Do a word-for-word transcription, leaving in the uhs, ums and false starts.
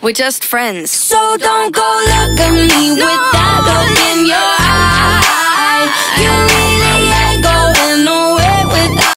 We're just friends. So don't go look at me